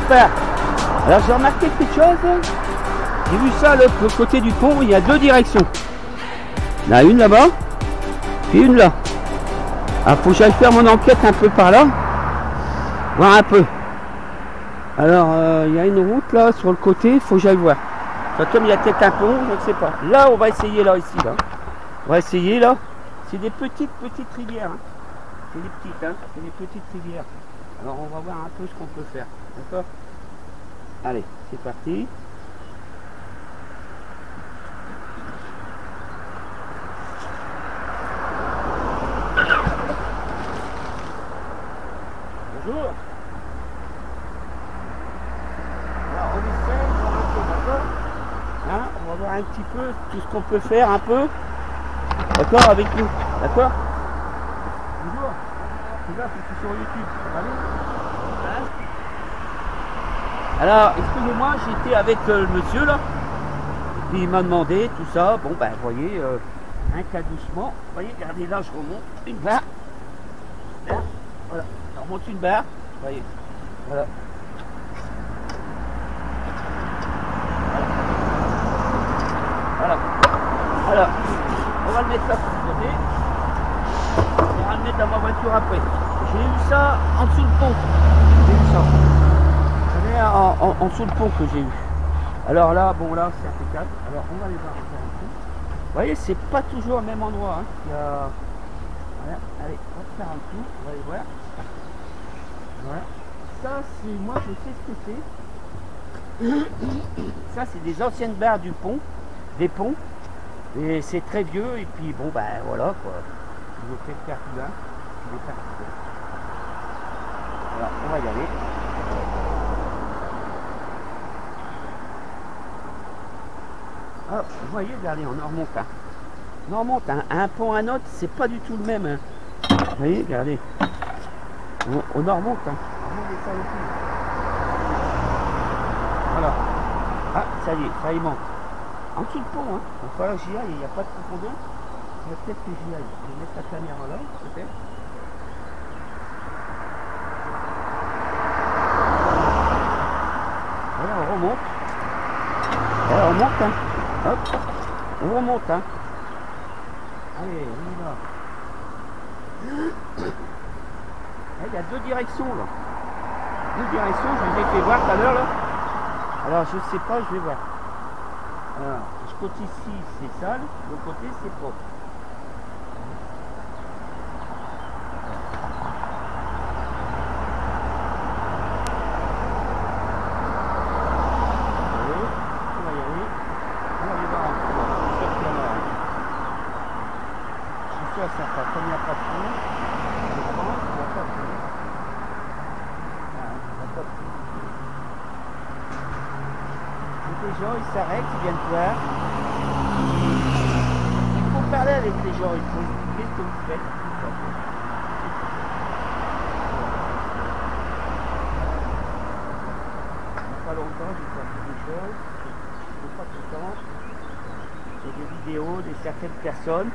part. Alors j'ai remarqué quelque chose. J'ai vu ça, l'autre côté du pont, il y a deux directions. Il y en a une là-bas, puis une là. Alors faut que j'aille faire mon enquête un peu par là. Voir un peu. Alors il y a une route là sur le côté, il faut que j'aille voir. Comme il y a peut-être un pont, je ne sais pas. Là on va essayer là ici là. On va essayer là. C'est des petites rivières. Hein. C'est des petites, hein. C'est des petites rivières. Alors on va voir un peu ce qu'on peut faire. D'accord? Allez, c'est parti. Bonjour. Alors on essaie de voir un peu, d'accord? Hein, on va voir un petit peu tout ce qu'on peut faire un peu. D'accord, avec nous. D'accord? Bonjour. C'est là, c'est sur YouTube. Hein? Alors, excusez-moi, j'étais avec le monsieur là. Et puis il m'a demandé tout ça. Bon ben vous voyez, un cas doucement. Vous voyez, regardez là, je remonte une barre. Là, voilà. Je remonte une barre. Vous voyez. Voilà. Voilà. Alors, on va le mettre là pour le côté. On va le mettre dans ma voiture après. J'ai eu ça en dessous du pont. J'ai eu ça. En dessous le pont que j'ai eu. Alors là, bon là c'est impeccable. Alors on va aller voir encore un coup. Vous voyez, c'est pas toujours au même endroit. Hein. Il y a... Voilà, allez, on va faire un coup, on va aller voir. Voilà. Ça c'est, moi je sais ce que c'est. Ça c'est des anciennes barres du pont, des ponts. Et c'est très vieux et puis bon ben voilà quoi. Je vais peut-être faire plus loin. Je vais faire plus loin. Alors on va y aller. Ah, vous voyez, regardez, on en remonte. Hein. On remonte hein. Un pont à un autre, c'est pas du tout le même. Hein. Vous voyez, regardez. On en remonte. Hein. Ça aussi. Voilà. Ah, ça y est, ça y monte. En dessous le pont, hein. Il va falloir que j'y aille, il n'y a pas de profondeur. Il va peut-être que j'y aille. Je vais mettre la caméra là, peut-être. Voilà, on remonte. Voilà, on remonte, hein. Hop, on remonte, hein. Allez, on y va. Il y a deux directions, là. Deux directions, je les ai fait voir tout à l'heure, là. Alors, je sais pas, je vais voir. Alors, ce côté-ci, c'est sale. L'autre côté, c'est propre. Sympa, comme il n'y a pas de fond, je prends, il n'y a pas de fond. Il n'y a pas de fond. Donc les gens, ils s'arrêtent, ils viennent voir. Il faut parler avec les gens, il faut expliquer ce que vous faites. Il n'y a pas longtemps, j'ai sorti des choses. Je ne pas tout le temps. J'ai des vidéos de certaines personnes.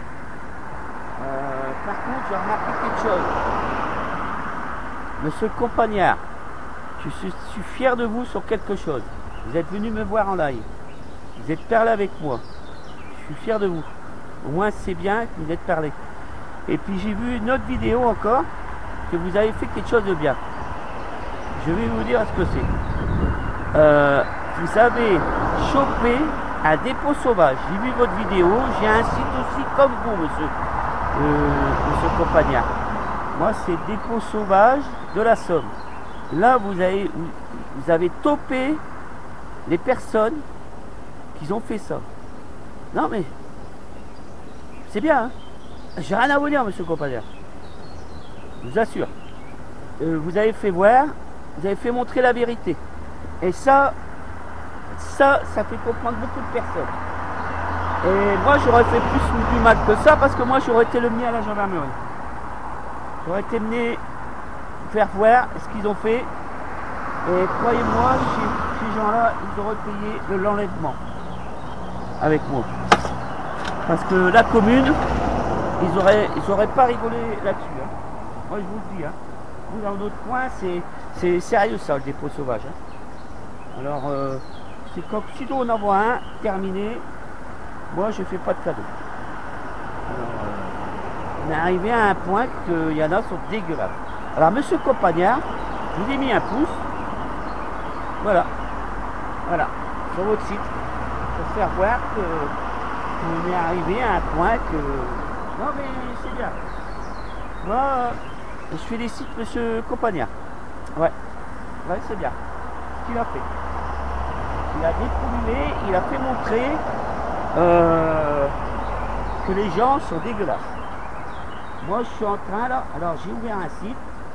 Par contre, j'ai remarqué quelque chose. Monsieur le Compagnard, je suis fier de vous sur quelque chose. Vous êtes venu me voir en live. Vous êtes parlé avec moi. Je suis fier de vous. Au moins, c'est bien que vous êtes parlé. Et puis, j'ai vu une autre vidéo encore que vous avez fait quelque chose de bien. Je vais vous dire ce que c'est. Vous avez chopé un dépôt sauvage. J'ai vu votre vidéo. J'ai un site aussi comme vous, monsieur. Monsieur Compagnard. Moi c'est dépôt sauvage de la Somme. Là vous avez topé les personnes qui ont fait ça. Non mais c'est bien hein. J'ai rien à vous dire monsieur Compagnard. Je vous assure. Vous avez fait voir, vous avez fait montrer la vérité. Et ça fait comprendre beaucoup de personnes. Et moi j'aurais fait plus du mal que ça parce que moi j'aurais été le mis à la gendarmerie. J'aurais été mené faire voir ce qu'ils ont fait. Et croyez-moi, ces gens-là, ils auraient payé l'enlèvement avec moi. Parce que la commune, ils auraient pas rigolé là-dessus. Hein. Moi je vous le dis. Hein. Nous, dans notre coin, c'est sérieux ça, le dépôt sauvage. Hein. Alors, c'est comme si nous on envoie un, terminé, moi je fais pas de cadeau. Alors, on est arrivé à un point qu'il y en a sont dégueulasses. Alors, monsieur Compagnard, je vous ai mis un pouce. Voilà. Voilà. Sur votre site. Pour faire voir qu'on est arrivé à un point que. Non mais c'est bien. Moi, je félicite monsieur Compagnard. Ouais. Ouais, c'est bien. Ce qu'il a fait. Il a dépollué, il a fait montrer que les gens sont dégueulasses. Moi je suis en train là, alors j'ai ouvert un site,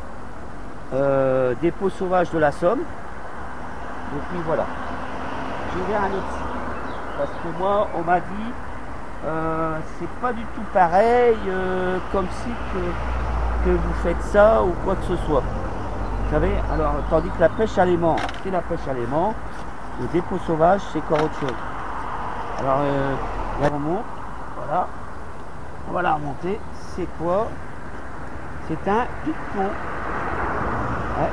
dépôt sauvage de la Somme, et puis voilà, j'ai ouvert un autre site, parce que moi on m'a dit, c'est pas du tout pareil comme si que vous faites ça ou quoi que ce soit. Vous savez, alors tandis que la pêche à l'aimant, c'est la pêche à l'aimant, le dépôt sauvage c'est encore autre chose. Alors là on monte, voilà, on va la remonter. C'est quoi? C'est un picton. Ouais.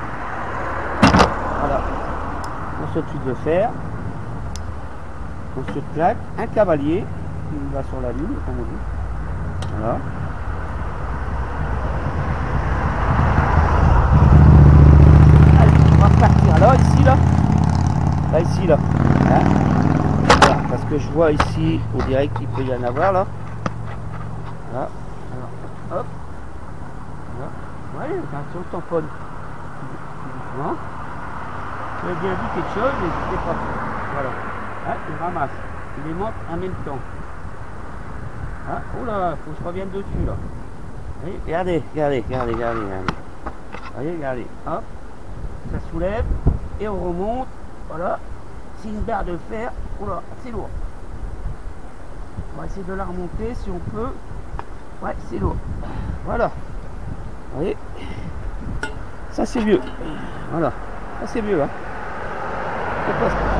Voilà. On s'occupe de le faire. On se claque un cavalier qui va sur la lune, comme on dit. Voilà. Allez, on va repartir. Là, ici, là. Là, ici, là. Hein, voilà. Parce que je vois ici, on dirait qu'il peut y en avoir, là. Là. Hop, voilà. Ouais, attention, je tamponne. Doucement. Tu as bien dit quelque chose, n'hésitez pas. Voilà. Ah, il ramasse. Il les monte en même temps. Ah, oh là, faut que je revienne dessus là. Allez, regardez, regardez, regardez, regardez, regardez. Allez, regardez. Hop, ça soulève et on remonte. Voilà. C'est une barre de fer. Oh là, c'est lourd. On va essayer de la remonter si on peut. Ouais, c'est lourd. Voilà. Vous voyez, ça c'est mieux. Voilà. Ça c'est mieux. Hein. Je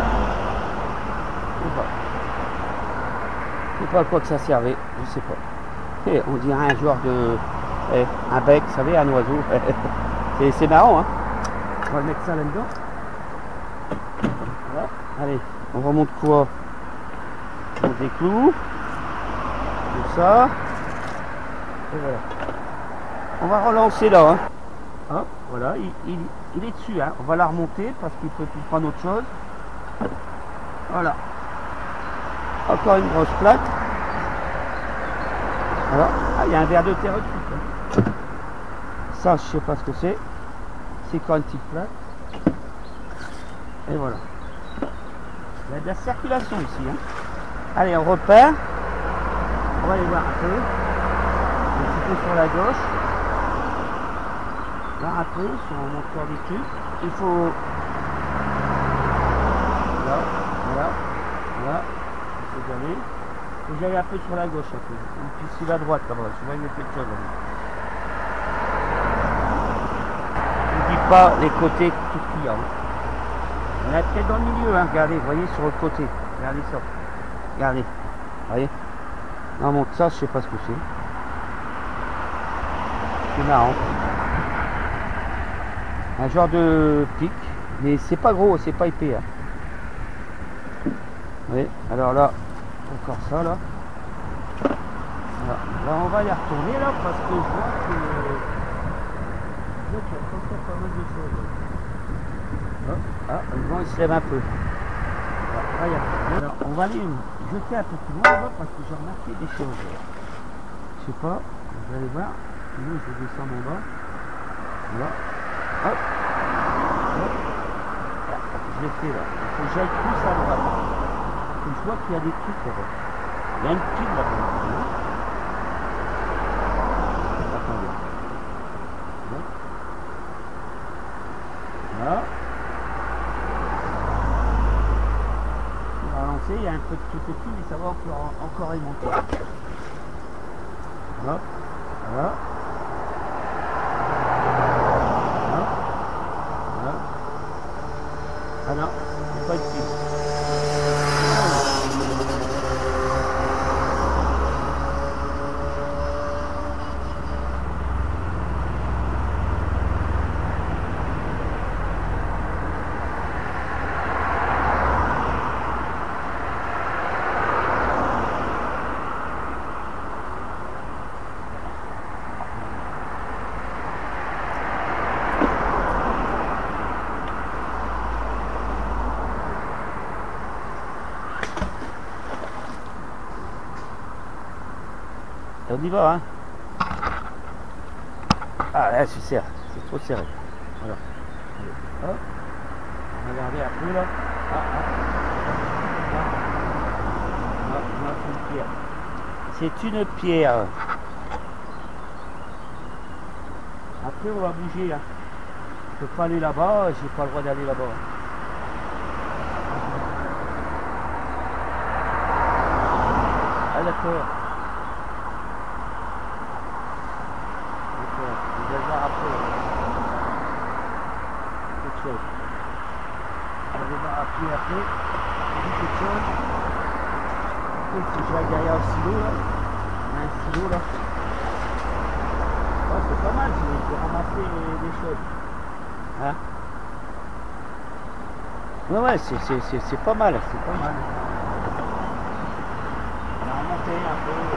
sais pas à quoi que ça servait. Je sais pas. Et on dirait un genre de... un bec, vous savez, un oiseau. C'est marrant. Hein. On va mettre ça là-dedans. Voilà. Allez, on remonte quoi? On décloue. Tout ça. Et voilà. On va relancer là. Hein. Hop, voilà, il est dessus. Hein. On va la remonter parce qu'il peut plus prendre autre chose. Voilà. Encore une grosse plaque. Voilà. Ah, il y a un verre de terre dessus. Hein. Ça, je sais pas ce que c'est. C'est quand une petite plaque. Et voilà. Il y a de la circulation ici. Hein. Allez, on repère. On va aller voir un peu. Sur la gauche, là après, sur un monteur des trucs, il faut, là, voilà, là, il faut y aller, et j'aille un peu sur la gauche un peu, et puis sur la droite là-bas, souvent il y a quelque chose. N'oublie pas les côtés, tout ce qu'il y a. Hein. On a peut-être dans le milieu, hein. Regardez, vous voyez sur le côté, regardez ça, regardez, vous voyez, non, monte ça, je sais pas ce que c'est. C'est marrant. Un genre de pic, mais c'est pas gros, c'est pas épais. Hein. Oui, alors là, encore ça là. Voilà. Là on va y retourner là parce que je vois que il y a encore pas mal de choses. Ah, le vent il se lève un peu. Voilà, alors, on va aller jeter un peu plus loin là parce que j'ai remarqué des choses. Je sais pas, vous allez voir. Sinon je descends en bas. Voilà. Hop. Hop. Je l'ai fait là. Il faut que j'aille plus à droite. Et je vois qu'il y a des trucs là-bas. Il y a une petite là-bas. Attendez. Là. On va lancer. Il y a un peu de tout petit, mais ça va encore remonter. Hop. Voilà. Ah non, c'est pas ici. On y va, hein. Ah là, c'est serré, c'est trop serré. Voilà. Allez, hop. Regardez un peu là. C'est une pierre. Après on va bouger. Hein. Je peux pas aller là-bas, j'ai pas le droit d'aller là-bas. Ah d'accord. D'accord, je vais voir après. Quelque chose. On va voir après. Quelque chose. Il faut que j'aille derrière le silo là. On a un silo là. Oh, c'est pas mal, j'ai ramassé des choses. Hein? Ouais, c'est pas mal, c'est pas mal. On a remonté un peu.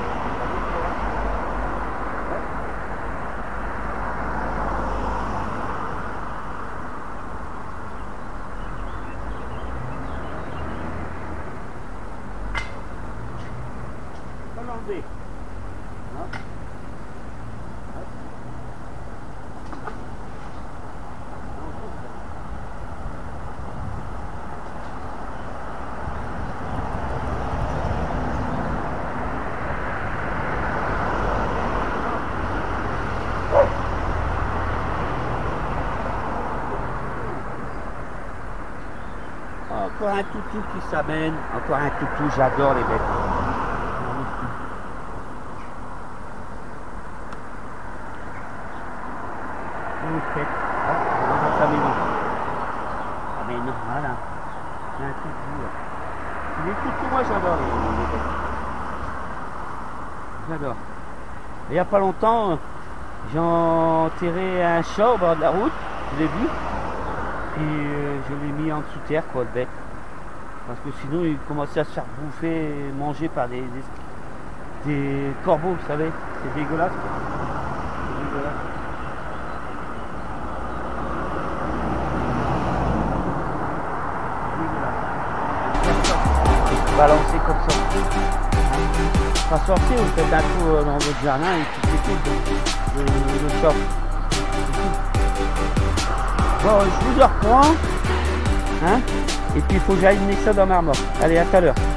On va l'enlever. Encore un toutou qui s'amène, encore un toutou, j'adore les bêtes. Ah mais non, voilà. C'est un toutou. Les toutous, moi j'adore les bêtes. J'adore. Il n'y a pas longtemps, j'ai enterré un chat au bord de la route, je l'ai vu. Puis je l'ai mis en dessous terre, quoi, le bec. Parce que sinon, il commençait à se faire bouffer, manger par des corbeaux, vous savez. C'est dégueulasse, quoi. C'est dégueulasse. Balancer comme ça. Pas sortir, vous faites un tour dans votre jardin et puis c'est tout le chat. Bon, je vous reprends. Hein, et puis il faut que j'aille mettre ça dans ma remorque. Allez, à tout à l'heure.